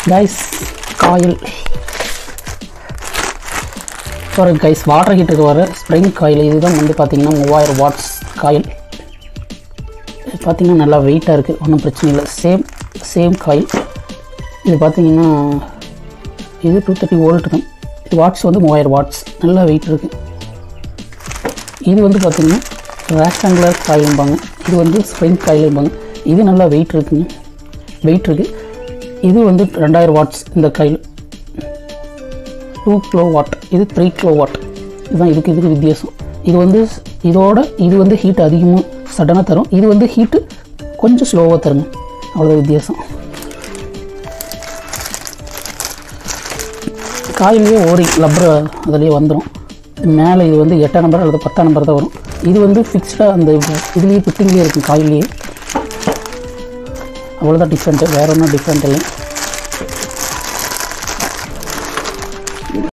guys, coil. Sorry guys, water heater ku vara spring coil idhaan vandu pathina 3000 watts coil. Pathina nalla weight ah irukku, onnum prachana illa. Same coil. Idu pathina idu 230 volt தான். Watts வந்து 3000 watts. நல்ல weight இருக்கு. இது வந்து பாத்தீங்கன்னா rectangular coil பாங்க. இது வந்து spring coil பாங்க. இது நல்ல weight இருக்குங்க. Weight இருக்கு. இது வந்து 2000 watts இந்த coil. 2 kilowatt. இது 3 kilowatt. இதுதான் இதுக்கு வித்தியாசம். இது வந்து இதோட இது வந்து ஹீட் அதிகமா சடனா தரும். இது வந்து ஹீட் கொஞ்சம் ஸ்லோவா தருங்க. அவ்வளவு வித்தியாசம். காயிலே ஓரி லப்பர் அதிலே வந்துடும். மேலே இது வந்து 8 நம்பர் அல்லது 10 நம்பர் தான் வரும். இது வந்து ஃபிக்ஸ்டாக அந்த இதுலேயே ஃபிட்டிங்லேயே இருக்கும் காயிலே. அவ்வளோதான் டிஃப்ரெண்ட்டு, வேறு ஒன்றும் டிஃப்ரெண்ட் இல்லை.